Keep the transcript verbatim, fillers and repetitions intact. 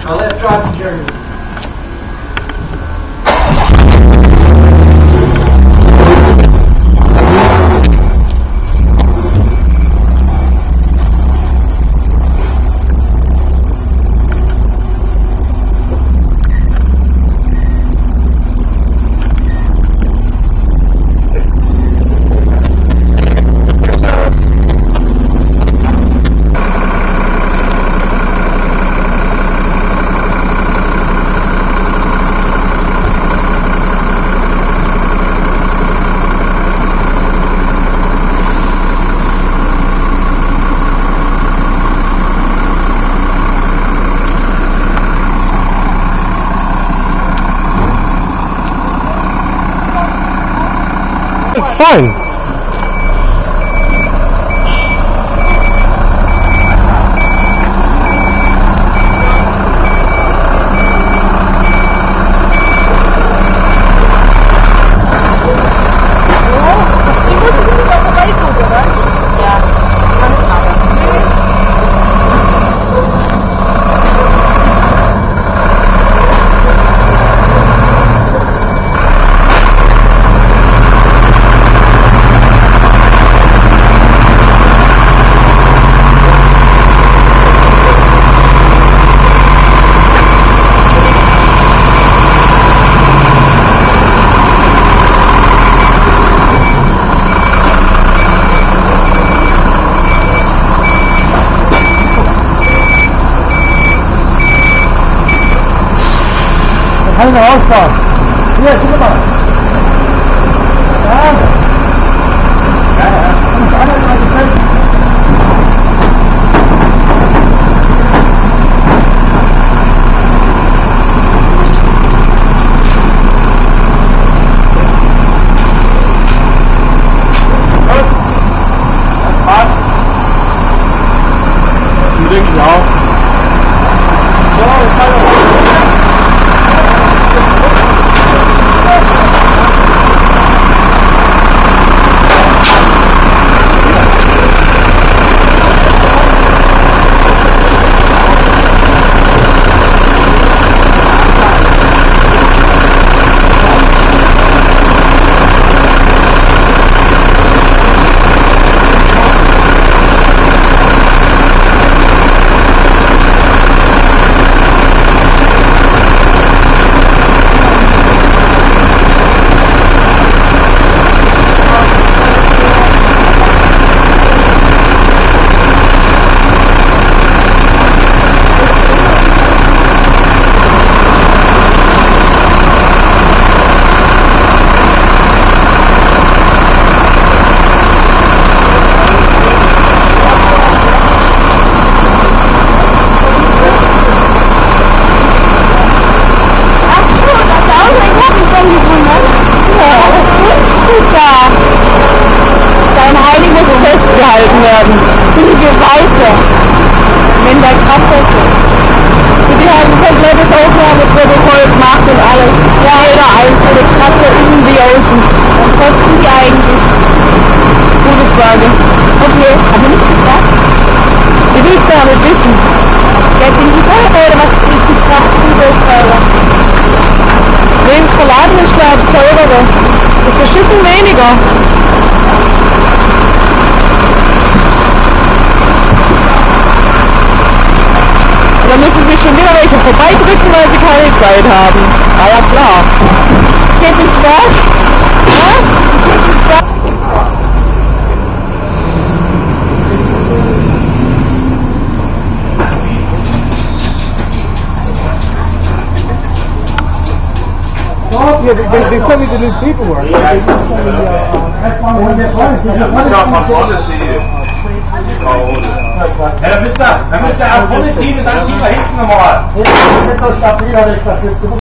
I'll let driving journey. It's fine. Kann ich noch rausfahren? Hier, guck mal. Ja. Ja, ja. Und das andere mal gefällt. Gut. Das passt. Die denke ich auch. So, jetzt halt noch. Festgehalten werden. Die Geweihte. Wenn der Kraft ist. Die haben ein komplettes Aufnahmeprotokoll gemacht und alles. Ja, jeder einzelne Kraft innen wie außen. Was kosten die eigentlich? Gute Frage. Okay, haben wir nicht gefragt? Ich will es gar nicht wissen. Ja, sind die teuer oder was ist die Kraft teurer? Nee, das Verladen ist glaube ich teurer. Das Verschiffen weniger. Da müssen sich schon wieder welche vorbeidrücken, weil sie keine Zeit haben. Ah ja klar. Geht ins Berg? Ja? Geht ins Berg? Yeah, they, they, they sent me the new paperwork. Yeah, they sent me, uh, that's one of the Ja, da müsst ihr, da müsst ihr auch vorne ziehen und dann ziehen wir hinten nochmal.